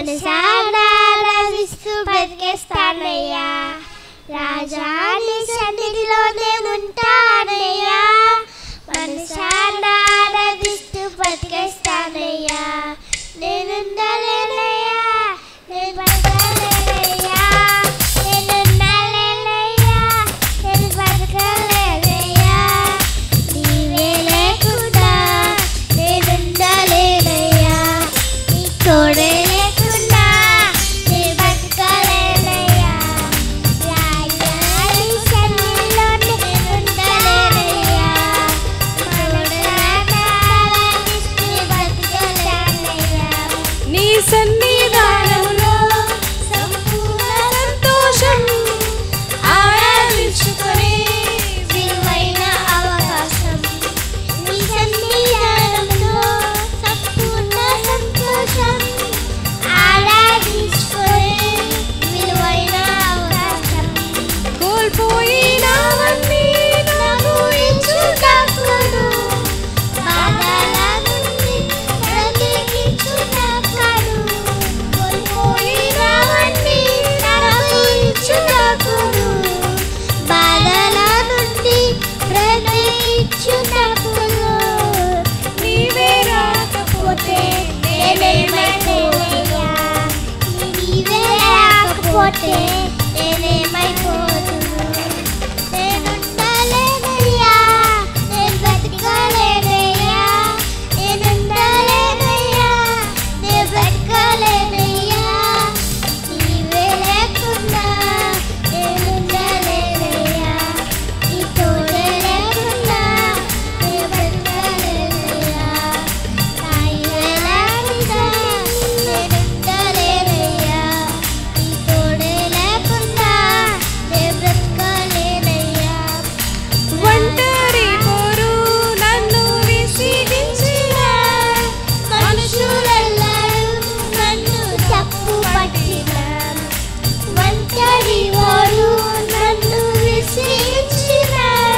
మనసారా ఆరాధిస్తూ బ్రతికేస్తానయ్యా. రాజాని సన్నిధిలోనే ఉంటానయ్యా. మనసారా ఆరాధిస్తూ బ్రతికేస్తానయ్యా. నేనుండలేనయ్యా, నేను బతకలేనయ్యా, నేనుండలేనయ్యా, నేను బతకలేనయ్యా. నీవే లేకుండా నేనుండలేనయ్యా. నీ తోడే లేకుండా నేను బతకలేనయ్యా. రాజాని సన్నిధిలోనే ఉండలేనయ్యా. నీ సన్నిధానంలో సంపూర్ణ సంతోషం ఆరాధించుకొని విలువైన అవకాశం. నీ సన్నిధానంలో సంపూర్ణ సంతోషం ఆరాధించుకొని విలువైన అవకాశం. కోల్పోయినవన్నీ నాకు ఇచ్చుటకును బాధల నుండి బ్రతికించుటకును. కోల్పోయినవన్నీ నాకు ఇచ్చుటకును. బాధల నుండి బ్రతికించుటకును. నీవే రాకపోతే నేనేమైపోదును. నీవే రాకపోతే నేనేమైపోదును. నేనుండలేనయ్యా, నేను బ్రతకలేనయ్యా. నేనుండలేనయ్యా, నేను బ్రతకలేనయ్యా. నీవే లేకుండా నేనుండలేనయ్యా. నీ తోడే లేకుండా నేను బ్రతకలేనయ్యా. నీవే లేకుండా నేనుండలేనయ్యా. నీ తోడే లేకుండా నేను బ్రతకలేనయ్యా. ఒంటరి పోరు నన్ను విసిగించిన మనుషులెల్లరూ నన్ను తప్పు పట్టిన. ఒంటరి వారు నన్ను విసిగించిన.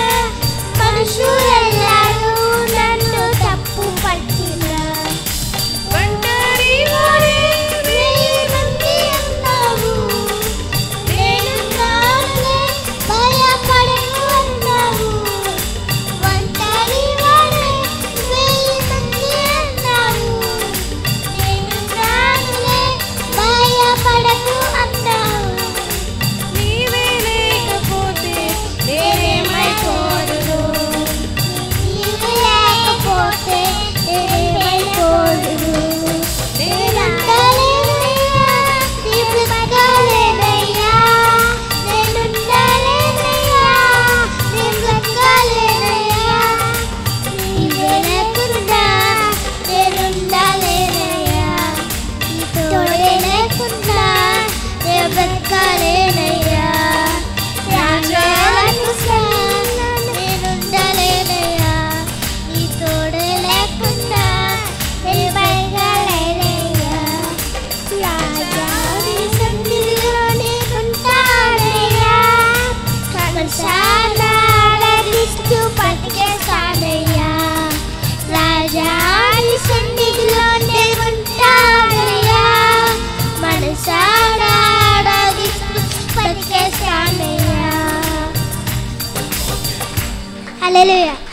మనుషులెల్లరూ నన్ను తప్పు పట్టిన. ఒంటరి వారే వేయి మంది అన్నావు, నేనున్నానులే భయపడకు అన్నావు. ఒంటరి వారే వేయి మంది అన్నావు, నేనున్నానులే భయపడకు అన్నావు. నీవే లేకపోతే నేనేమైపోదును. నీవే లేకపోతే నేనేమైపోదును. నేనుండలేనయ్యా, నీ బ్రతకలేనయ్యా. నేనుండలేనయ్యా, నీ బ్రతకలేనయ్యా. నీవే లేకుండా నేనుండలేనయ్యా. నీ తోడే లేకుండా నేను బ్రతకలేనయ్యా. రాజాలకు నేనుండలేనయ్యా. నీ తోడే లేకుండా నేను బతకలేనయ్యా. రాజాని సన్నిధిలోనే ఉంటానయ్యా. మనసారా ఆరాధిస్తూ బతికేస్తానయ్యా. రాజాని సన్నిధిలోనే ఉంటానయ్యా. మనసారా ఆరాధిస్తూ బతికేస్తానయ్యా. హల్లెలూయా.